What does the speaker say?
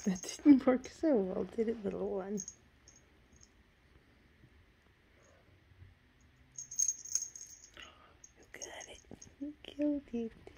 That didn't work so well, did it, little one? You got it. You killed it.